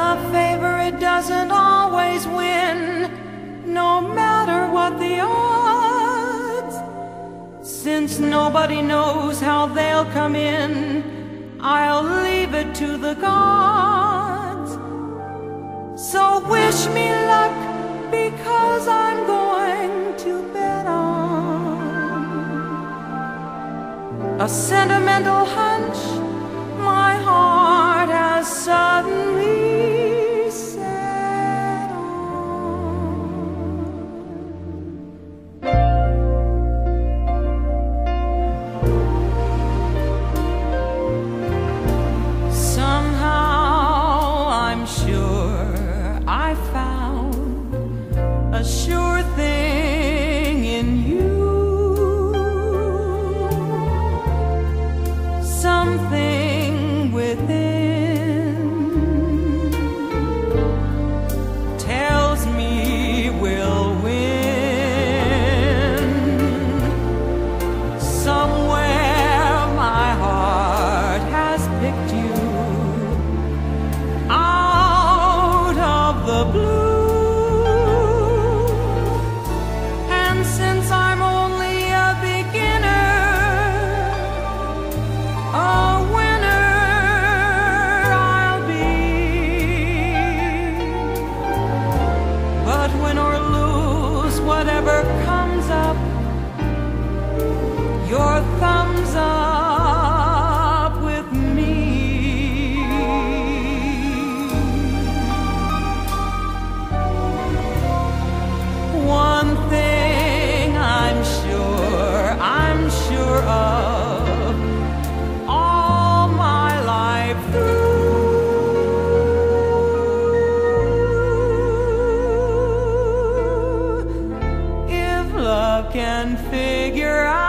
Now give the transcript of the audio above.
a favor, it doesn't always win, no matter what the odds. Since nobody knows how they'll come in, I'll leave it to the gods. So wish me luck, because I'm going to bet on a sentimental hunch my heart has suddenly set on. Somehow I'm sure I found a sure thing in you, something within tells me we'll win. Somewhere my heart has picked you out of the blue. Since I'm only a beginner, a winner I'll be. But win or lose, whatever comes up, your thumbs up with me. One thing I'm sure of all my life through, if love can figure out